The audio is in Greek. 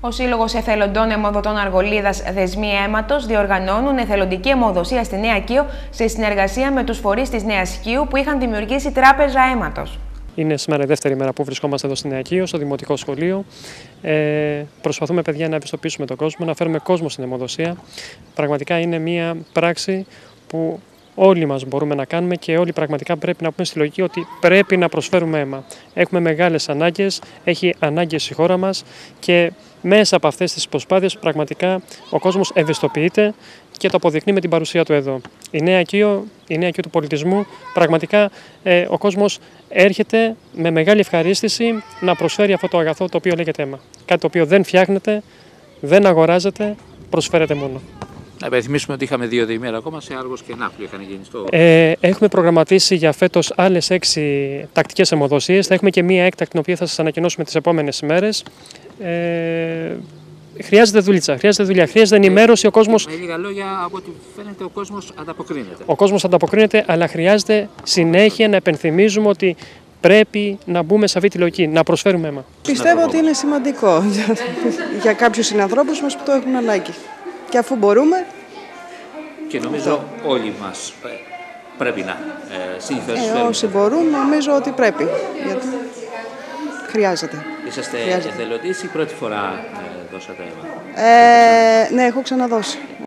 Ο Σύλλογος Εθελοντών Αιμοδοτών Αργολίδας Δεσμοί Αίματος διοργανώνουν εθελοντική αιμοδοσία στη Νέα Κείο σε συνεργασία με τους φορείς της Νέας Κείου που είχαν δημιουργήσει τράπεζα αίματος. Είναι σήμερα η δεύτερη μέρα που βρισκόμαστε εδώ στη Νέα Κείο, στο Δημοτικό Σχολείο. Προσπαθούμε, παιδιά, να ευαισθητοποιήσουμε τον κόσμο, να φέρουμε κόσμο στην αιμοδοσία. Πραγματικά είναι μια πράξη που όλοι μας μπορούμε να κάνουμε και όλοι πραγματικά πρέπει να πούμε στη λογική ότι πρέπει να προσφέρουμε αίμα. Έχουμε μεγάλες ανάγκες, έχει ανάγκες η χώρα μας και μέσα από αυτές τις προσπάθειες πραγματικά ο κόσμος ευαισθητοποιείται και το αποδεικνύει με την παρουσία του εδώ. Η Νέα Κείο του πολιτισμού, πραγματικά ο κόσμος έρχεται με μεγάλη ευχαρίστηση να προσφέρει αυτό το αγαθό το οποίο λέγεται αίμα. Κάτι το οποίο δεν φτιάχνεται, δεν αγοράζεται, προσφέρεται μόνο. Να υπενθυμίσουμε ότι είχαμε 2 διημέρα ακόμα σε Άργος και Ναύπλιο είχαν γίνει στο... Έχουμε προγραμματίσει για φέτος άλλες 6 τακτικές αιμοδοσίες. Θα έχουμε και μία έκτακτη, την οποία θα σας ανακοινώσουμε τις επόμενες ημέρες. Χρειάζεται δουλίτσα, χρειάζεται ενημέρωση. Ο κόσμος... Με λίγα λόγια, από ό,τι φαίνεται, ο κόσμος ανταποκρίνεται. Ο κόσμος ανταποκρίνεται, αλλά χρειάζεται συνέχεια να επενθυμίζουμε ότι πρέπει να μπούμε σε αυτή τη λογική, να προσφέρουμε αίμα. Πιστεύω ότι είναι σημαντικό για κάποιους συνανθρώπους μας που το έχουν ανάγκη. Και αφού μπορούμε... Και νομίζω όλοι μας πρέπει να συνηθίσουμε. Όσοι μπορούν, νομίζω ότι πρέπει. Γιατί χρειάζεται. Είσαστε εθελοντής ή πρώτη φορά δώσατε αίμα? Ναι, έχω ξαναδώσει.